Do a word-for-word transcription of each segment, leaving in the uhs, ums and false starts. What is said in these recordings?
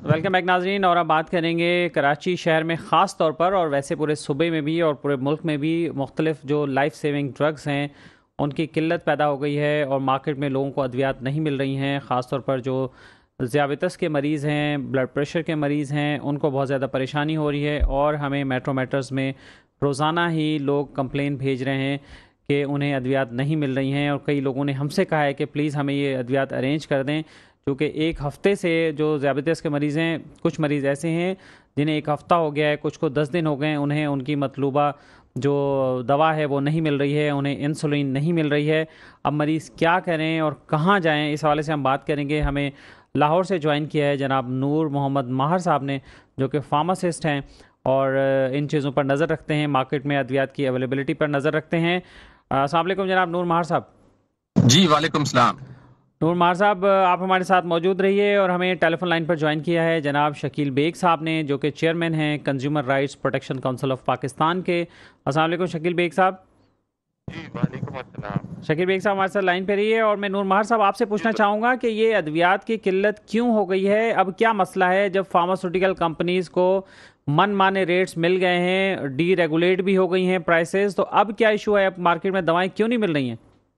Welcome back ناظرین، اور اب بات کریں گے کراچی شہر میں خاص طور پر اور ویسے پورے صوبے میں بھی اور پورے ملک میں بھی مختلف جو لائف سیونگ ڈرگز ہیں ان کی قلت پیدا ہو گئی ہے اور مارکیٹ میں لوگوں کو ادویات نہیں مل رہی ہیں. خاص طور پر جو ذیابیطس کے مریض ہیں، بلڈ پریشر کے مریض ہیں، ان کو بہت زیادہ پریشانی ہو رہی ہے. اور ہمیں میٹرو میٹرز میں روزانہ ہی لوگ کمپلین بھیج رہے ہیں کہ انہیں ادویات نہیں مل رہی ہیں، اور کئی لوگوں نے ہم سے کہا ہے کہ پلیز ہمیں یہ ادویات ارینج کر دیں، کیونکہ ایک ہفتے سے جو ذیابیطس کے مریض ہیں، کچھ مریض ایسے ہیں جنہیں ایک ہفتہ ہو گیا ہے، کچھ کو دس دن ہو گئے ہیں، انہیں ان کی مطلوبہ جو دوا ہے وہ نہیں مل رہی ہے، انہیں انسولین نہیں مل رہی ہے. اب مریض کیا کریں اور کہاں جائیں، اس حوالے سے ہم بات کریں گے. ہمیں لاہور سے جوائن کیا ہے جناب نور محمد ماہر صاحب نے، جو کہ فارماسسٹ ہیں اور ان چیزوں پر نظر رکھتے ہیں، مارکیٹ میں ادویات کی اویلیبلٹی پر نظر رکھتے ہیں. السلام علیکم جناب نور ماہر صاحب. جی وعلیکم السلام. نور ماہر صاحب، آپ ہمارے ساتھ موجود رہیے. اور ہمیں ٹیلی فون لائن پر جوائن کیا ہے جناب شکیل بیگ صاحب نے، جو کہ چیئرمین ہیں consumer rights protection council of Pakistan کے. السلام علیکم شکیل بیگ صاحب. جی وعلیکم السلام. شکیل بیگ صاحب ہمارے ساتھ لائن پہ رہیے. اور میں نور ماہر صاحب آپ سے پوچھنا چاہوں گا کہ یہ ادویات کی قلت کیوں ہو گئی ہے؟ اب کیا مسئلہ ہے جب فارماسیوٹیکل کمپنیز کو من مانے ریٹس مل گئے ہیں، ڈی ریگولیٹ بھی ہو گئی ہیں پرائسز، تو اب کیا ایشو ہے؟ اب مارکیٹ میں دوائیں کیوں نہیں مل رہی ہیں؟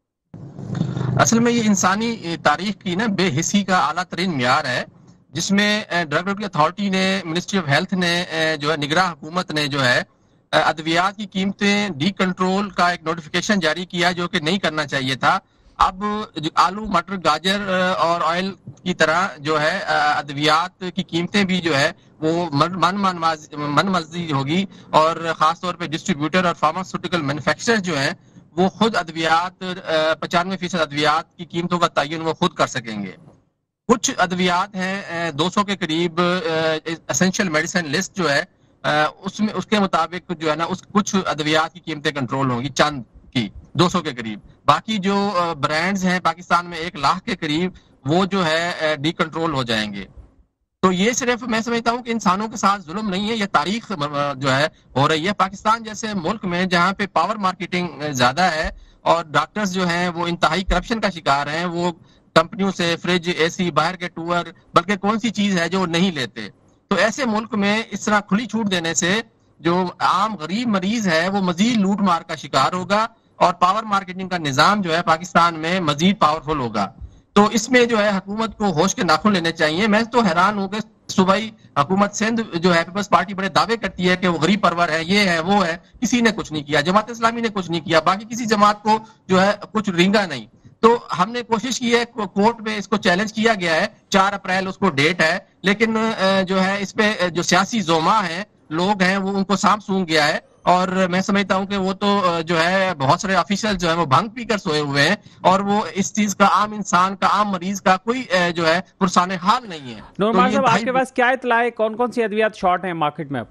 اصل میں یہ انسانی تاریخ کی نا بے حسی کا اعلیٰ ترین معیار ہے، جس میں ڈرگ ریگولیٹری اتھارٹی نے، منسٹری آف ہیلتھ نے جو ہے، نگراں حکومت نے جو ہے ادویات کی قیمتیں ڈی کنٹرول کا ایک نوٹیفیکیشن جاری کیا جو کہ نہیں کرنا چاہیے تھا. اب آلو مٹر گاجر اور آئل کی طرح جو ہے ادویات کی قیمتیں بھی جو ہے وہ من من مرضی ہوگی، اور خاص طور پہ ڈسٹریبیوٹر اور فارماسیوٹیکل مینوفیکچرر جو ہیں وہ خود ادویات پچانوے فیصد ادویات کی قیمتوں کا تعین وہ خود کر سکیں گے. کچھ ادویات ہیں دو سو کے قریب اسینشیل میڈیسن لسٹ جو ہے اس میں، اس کے مطابق جو ہے نا اس کچھ ادویات کی قیمتیں کنٹرول ہوں گی، چند کی دو سو کے قریب. باقی جو برانڈز ہیں پاکستان میں ایک لاکھ کے قریب، وہ جو ہے ڈی کنٹرول ہو جائیں گے. تو یہ صرف میں سمجھتا ہوں کہ انسانوں کے ساتھ ظلم نہیں ہے، یہ تاریخ جو ہے ہو رہی ہے. پاکستان جیسے ملک میں جہاں پہ پاور مارکیٹنگ زیادہ ہے اور ڈاکٹرز جو ہیں وہ انتہائی کرپشن کا شکار ہیں، وہ کمپنیوں سے فریج، اے سی، باہر کے ٹور، بلکہ کون سی چیز ہے جو وہ نہیں لیتے. تو ایسے ملک میں اس طرح کھلی چھوٹ دینے سے جو عام غریب مریض ہے وہ مزید لوٹ مار کا شکار ہوگا، اور پاور مارکیٹنگ کا نظام جو ہے پاکستان میں مزید پاورفل ہوگا. تو اس میں جو ہے حکومت کو ہوش کے ناخن لینے چاہیے. میں تو حیران ہوں کہ صوبائی حکومت سندھ جو ہے پیپلز پارٹی بڑے دعوے کرتی ہے کہ وہ غریب پرور ہے، یہ ہے وہ ہے، کسی نے کچھ نہیں کیا. جماعت اسلامی نے کچھ نہیں کیا، باقی کسی جماعت کو جو ہے کچھ رینگا نہیں. تو ہم نے کوشش کی ہے، کورٹ میں اس کو چیلنج کیا گیا ہے، چار اپریل اس کو ڈیٹ ہے، لیکن جو ہے اس پہ جو سیاسی زوما ہیں، لوگ ہیں، وہ ان کو سانپ سونگ گیا ہے. اور میں سمجھتا ہوں کہ وہ تو جو ہے بہت سارے آفیشل جو ہے وہ بھنگ پی کر سوئے ہوئے ہیں، اور وہ اس چیز کا عام انسان کا، عام مریض کا کوئی جو ہے پرسان حال نہیں ہے. نور ماہر صاحب، آپ کے پاس کیا اطلاع ہے کون کون سی ادویات شارٹ ہیں مارکیٹ میں اب؟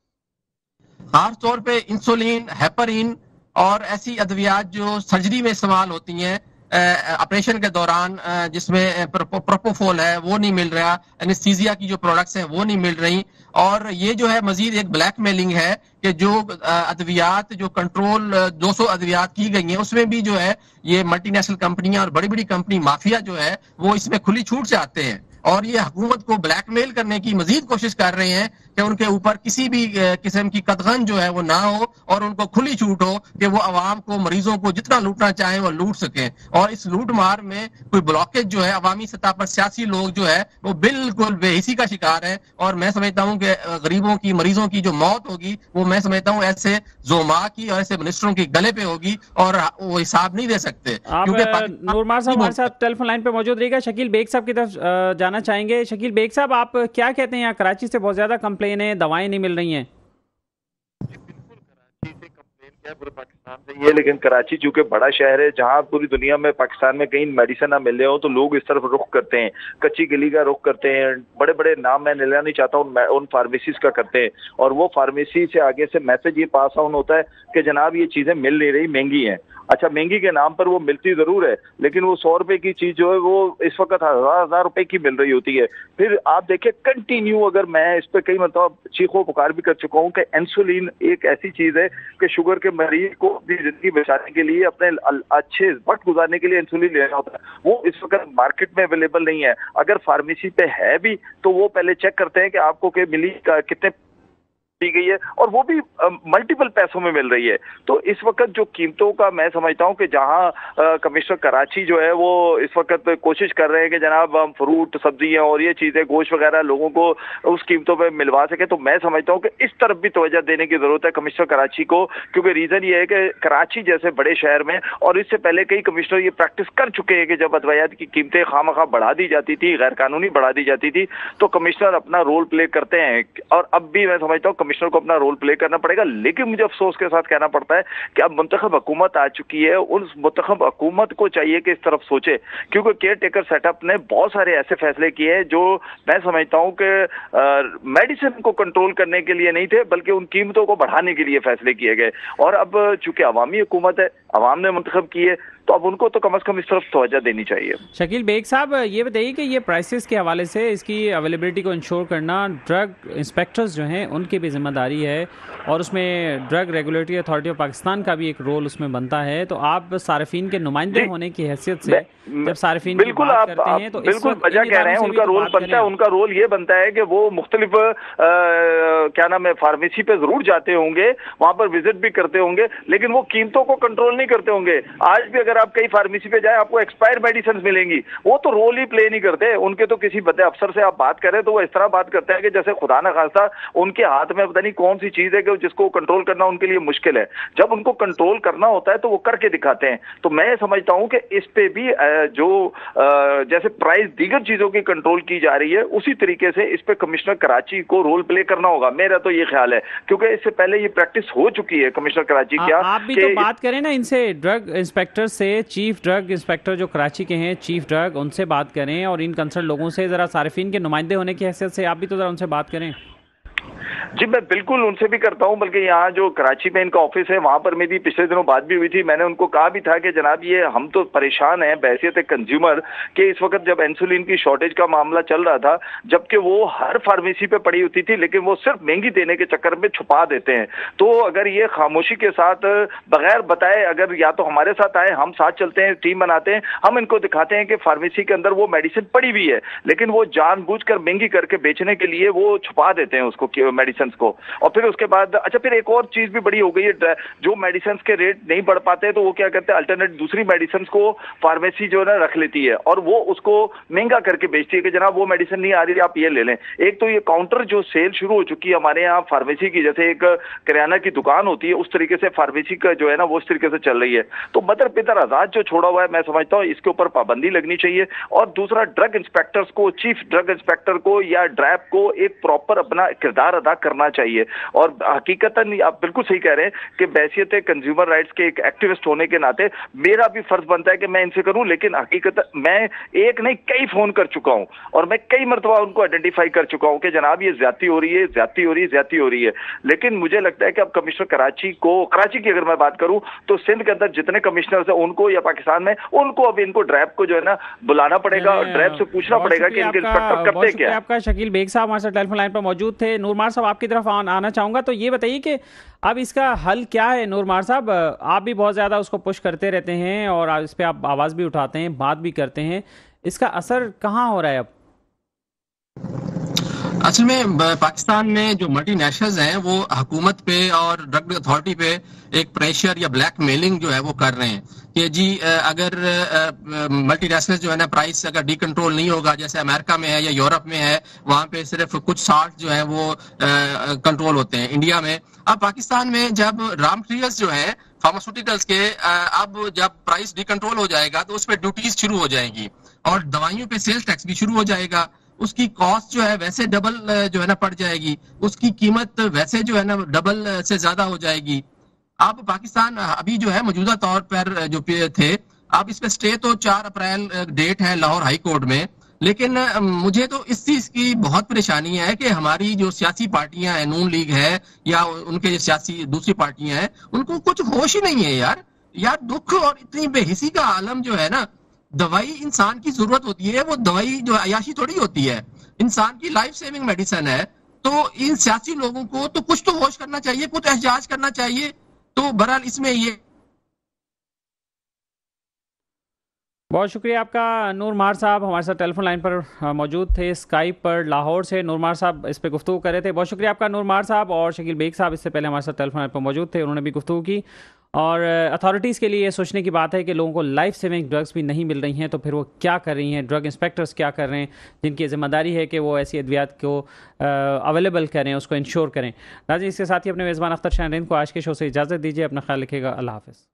خاص طور پہ انسولین، ہیپرین اور ایسی ادویات جو سرجری میں استعمال ہوتی ہیں آپریشن کے دوران، جس میں پروپوفول ہے وہ نہیں مل رہا، انستھیزیا کی جو پروڈکٹس ہیں وہ نہیں مل رہی. اور یہ جو ہے مزید ایک بلیک میلنگ ہے کہ جو ادویات جو کنٹرول دو سو ادویات کی گئی ہیں اس میں بھی جو ہے یہ ملٹی نیشنل کمپنیاں اور بڑی بڑی کمپنی مافیا جو ہے وہ اس میں کھلی چھوٹ سے آتے ہیں، اور یہ حکومت کو بلیک میل کرنے کی مزید کوشش کر رہے ہیں کہ ان کے اوپر کسی بھی قسم کی قدغن جو ہے وہ نہ ہو، اور ان کو کھلی چھوٹ ہو کہ وہ عوام کو، مریضوں کو جتنا لوٹنا چاہیں وہ لوٹ سکیں. اور اس لوٹ مار میں کوئی بلاکیج جو ہے عوامی سطح پر سیاسی لوگ جو ہے وہ بالکل بے حسی کا شکار ہے. اور میں سمجھتا ہوں کہ غریبوں کی، مریضوں کی جو موت ہوگی وہ میں سمجھتا ہوں ایسے زوما کی اور ایسے منسٹروں کی گلے پہ ہوگی، اور وہ حساب نہیں دے سکتے. آپ نور ماہر صاحب ہمارے ساتھ ٹیلی فون لائن پہ موجود رہے گا. شکیل بیگ صاحب کی طرف جانا چاہیں گے. شکیل بیگ صاحب، آپ کیا کہتے ہیں؟ یہاں کراچی سے بہت زیادہ کمپلین ہے، دوائیں نہیں مل رہی ہیں. پورے پاکستان سے یہ، لیکن کراچی چونکہ بڑا شہر ہے جہاں پوری دنیا میں پاکستان میں کہیں میڈیسن نہ مل رہے ہو تو لوگ اس طرف رخ کرتے ہیں، کچی گلی کا رخ کرتے ہیں، بڑے بڑے نام میں لینا نہیں چاہتا ہوں، ان فارمیسیز کا کرتے ہیں، اور وہ فارمیسی سے آگے سے میسج یہ پاس آن ہوتا ہے کہ جناب یہ چیزیں مل نہیں رہی، مہنگی ہیں. अच्छा महंगी के नाम पर वो मिलती जरूर है, लेकिन वो सौ रुपए की चीज जो है वो इस वक्त हजार हजार रुपए की मिल रही होती है। फिर आप देखिए कंटिन्यू, अगर मैं इस पे कई मतलब चीखो पुकार भी कर चुका हूँ कि इंसुलिन एक ऐसी चीज है कि शुगर के मरीज को अपनी जिंदगी बचाने के लिए, अपने अच्छे वक्त गुजारने के लिए इंसुलिन लेना होता है। वो इस वक्त मार्केट में अवेलेबल नहीं है। अगर फार्मेसी पे है भी तो वो पहले चेक करते हैं कि आपको के मिली कितने दी गई है, और वो भी मल्टीपल पैसों में मिल रही है। तो इस वक्त जो कीमतों का मैं समझता हूं कि जहां कमिश्नर कराची जो है वो इस वक्त कोशिश कर रहे हैं कि जनाब हम फ्रूट सब्जियां और ये चीजें गोश्त वगैरह लोगों को उस कीमतों पे मिलवा सके, तो मैं समझता हूं कि इस तरफ भी तवज्जो देने की जरूरत है कमिश्नर कराची को। क्योंकि रीजन ये है कि कराची जैसे बड़े शहर में, और इससे पहले कई कमिश्नर ये प्रैक्टिस कर चुके हैं कि जब अद्वियात की कीमतें खामखा बढ़ा दी जाती थी, गैर कानूनी बढ़ा दी जाती थी, तो कमिश्नर अपना रोल प्ले करते हैं। और अब भी मैं समझता हूँ कमिश्नर को अपना रोल प्ले करना पड़ेगा। लेकिन मुझे अफसोस के साथ कहना पड़ता है कि अब मुंतखब हुकूमत आ चुकी है, उस मुंतखब हुकूमत को चाहिए कि इस तरफ सोचे, क्योंकि केयर टेकर सेटअप ने बहुत सारे ऐसे फैसले किए हैं जो मैं समझता हूं कि मेडिसिन को कंट्रोल करने के लिए नहीं थे, बल्कि उन कीमतों को बढ़ाने के लिए फैसले किए गए। और अब चूंकि अवामी हुकूमत है, अवाम ने मुंतखब की है, तो अब उनको तो कम अज कम इस तरफ तवज्जो देनी चाहिए। शकील बेग साहब, ये बताइए कि ये प्राइसेस के हवाले से इसकी अवेलेबिलिटी को इंश्योर करना ड्रग इंस्पेक्टर्स जो हैं उनकी भी जिम्मेदारी है, और उसमें drug regulatory authority of Pakistan का भी एक रोल उसमें बनता है। तो आप सार्फिन के नुमाइंदे होने की हैसियत से जब सार्फिन की बात आप, करते हैं तो बिल्कुल वजह कह रहे हैं, उनका रोल बनता है। उनका रोल ये बनता है कि वो मुख्तलिफ क्या नाम है फार्मेसी पे जरूर जाते होंगे, वहां पर विजिट भी करते होंगे, लेकिन वो कीमतों को कंट्रोल नहीं करते होंगे। आज भी अगर आप कई फार्मेसी पे जाए आपको एक्सपायर मेडिसिन मिलेंगी, वो तो रोल ही प्ले नहीं करते। उनके तो किसी बड़े अफसर से आप बात करें तो वो इस तरह बात करते हैं कि जैसे खुदा न खास्ता उनके हाथ में पता नहीं कौन सी चीज है कि जिसको कंट्रोल करना उनके लिए मुश्किल है। जब उनको कंट्रोल करना होता है तो वो करके दिखाते हैं। तो मैं समझता हूं कि इस पे भी जो जैसे प्राइस दीगर चीजों की कंट्रोल की जा रही है, उसी तरीके से इस पे कमिश्नर कराची को रोल प्ले करना होगा, मेरा तो ये ख्याल है। क्योंकि इससे पहले ये प्रैक्टिस हो चुकी है कमिश्नर कराची। क्या आप भी तो बात करें ना इनसे, ड्रग इंस्पेक्टर से, चीफ ड्रग इंस्पेक्टर जो कराची के हैं, चीफ ड्रग, उनसे बात करें, और इन कंसर्न लोगों से जरा सार्फिन के नुमाइंदे होने की हैसियत से आप भी तो जरा उनसे बात करें। जी मैं बिल्कुल उनसे भी करता हूं, बल्कि यहाँ जो कराची में इनका ऑफिस है वहां पर मेरी पिछले दिनों बात भी हुई थी। मैंने उनको कहा भी था कि जनाब ये हम तो परेशान हैं बहैसियत कंज्यूमर के, इस वक्त जब इंसुलिन की शॉर्टेज का मामला चल रहा था, जबकि वो हर फार्मेसी पे पड़ी होती थी, लेकिन वो सिर्फ महंगी देने के चक्कर में छुपा देते हैं। तो अगर ये खामोशी के साथ बगैर बताए अगर या तो हमारे साथ आए, हम साथ चलते हैं, टीम बनाते हैं, हम इनको दिखाते हैं कि फार्मेसी के अंदर वो मेडिसिन पड़ी हुई है, लेकिन वो जानबूझकर महंगी करके बेचने के लिए वो छुपा देते हैं उसको मेडिसिन को। और फिर उसके बाद अच्छा फिर एक और चीज भी बड़ी हो गई है, जो मेडिसिन के रेट नहीं बढ़ पाते तो वो क्या करते हैं, अल्टरनेट दूसरी मेडिसिन को फार्मेसी जो है ना रख लेती है और वो उसको महंगा करके बेचती है कि जनाब वो मेडिसिन नहीं आ रही आप ये ले लें। एक तो ये काउंटर जो सेल शुरू हो चुकी है हमारे यहाँ फार्मेसी की, जैसे एक किराना की दुकान होती है उस तरीके से फार्मेसी का जो है ना वो इस तरीके से चल रही है। तो मदर पितर आजाद जो छोड़ा हुआ है, मैं समझता हूँ इसके ऊपर पाबंदी लगनी चाहिए। और दूसरा, ड्रग इंस्पेक्टर्स को, चीफ ड्रग इंस्पेक्टर को या ड्रैप को एक प्रॉपर अपना किरदार अदा करना चाहिए। और हकीकतन आप बिल्कुल सही कह रहे हैं कि बैसियत कंज्यूमर राइट्स के एक एक्टिविस्ट होने के नाते मेरा भी फर्ज बनता है कि मैं इनसे करूं, लेकिन हकीकतन मैं एक नहीं कई फोन कर चुका हूं और मैं कई मरतबा उनको आइडेंटिफाई कर चुका हूं कि जनाब ये ज्यादती हो रही है, ज्यादती हो रही है, ज्यादती हो रही है। लेकिन मुझे लगता है कि अब कमिश्नर कराची को, कराची की अगर मैं बात करूं तो सिंध के अंदर जितने कमिश्नर है उनको या पाकिस्तान में उनको अब इनको ड्रैप को जो है ना बुलाना पड़ेगा और ड्रैप से पूछना पड़ेगा कि इनके इंस्पेक्टर करते क्या। आपका शकील बेग साहब हमारे साथ टेलीफोन लाइन पर मौजूद थे। नूरमार साहब आपकी तरफ आना चाहूंगा, तो ये बताइए कि अब इसका हल क्या है। नूरमार साहब, आप भी बहुत ज्यादा उसको पुश करते रहते हैं और इस पे आप आवाज भी उठाते हैं, बात भी करते हैं, इसका असर कहाँ हो रहा है अब? असल में पाकिस्तान में जो मल्टी नेशनल्स हैं वो हुकूमत पे और ड्रग अथॉरिटी पे एक प्रेशर या ब्लैक मेलिंग जो है वो कर रहे हैं कि जी अगर मल्टी नेशनल जो है ना प्राइस अगर डी कंट्रोल नहीं होगा, जैसे अमेरिका में है या यूरोप में है, वहां पे सिर्फ कुछ साल्ट जो है वो कंट्रोल होते हैं। इंडिया में, अब पाकिस्तान में जब रॉ मटेरियल्स जो है फार्मास्यूटिकल्स के, अब जब प्राइस डी कंट्रोल हो जाएगा तो उस पर ड्यूटीज शुरू हो जाएंगी और दवाइयों पे सेल्स टैक्स भी शुरू हो जाएगा। उसकी कॉस्ट जो है वैसे डबल जो है ना पड़ जाएगी, उसकी कीमत वैसे जो है ना डबल से ज्यादा हो जाएगी। अब पाकिस्तान अभी जो है मौजूदा तौर पर जो थे, अब इस पे स्टे तो चार अप्रैल डेट है लाहौर हाई कोर्ट में, लेकिन मुझे तो इस चीज की बहुत परेशानी है कि हमारी जो सियासी पार्टियां हैं, नून लीग है या उनके जो सियासी दूसरी पार्टियां हैं, उनको कुछ होश ही नहीं है यार। یار دکھ اور اتنی بے حسی کا عالم جو ہے نا، دوائی انسان کی ضرورت ہوتی ہے، وہ دوائی جو عیاشی تھوڑی ہوتی ہے، انسان کی لائف سیونگ میڈیسن ہے. تو ان سیاسی لوگوں کو تو کچھ تو ہوش کرنا چاہیے، کچھ احتجاج کرنا چاہیے. تو بہرحال اس میں یہ بہت شکریہ آپ کا نور مہار صاحب، ہمارے ساتھ ٹیلی فون لائن پر موجود تھے، اسکائپ پر لاہور سے نور مہار صاحب اس پہ گفتگو کر رہے تھے. بہت شکریہ آپ کا نور مہار صاحب. اور شکیل بیگ صاحب اس سے پہلے ہمارے ساتھ ٹیلی فون لائن پر موجود تھے، انہوں نے بھی گفتگو کی. اور اتھارٹیز کے لیے یہ سوچنے کی بات ہے کہ لوگوں کو لائف سیونگ ڈرگس بھی نہیں مل رہی ہیں، تو پھر وہ کیا کر رہی ہیں، ڈرگ انسپیکٹرز کیا کر رہے ہیں، جن کی ذمہ داری ہے کہ وہ ایسی ادویات کو اویلیبل کریں، اس کو انشور کریں. ناظرین، اس کے ساتھ ہی اپنے میزبان اختر شاہین کو آج کے شو سے اجازت دیجیے. اپنا خیال رکھیے گا. اللہ حافظ.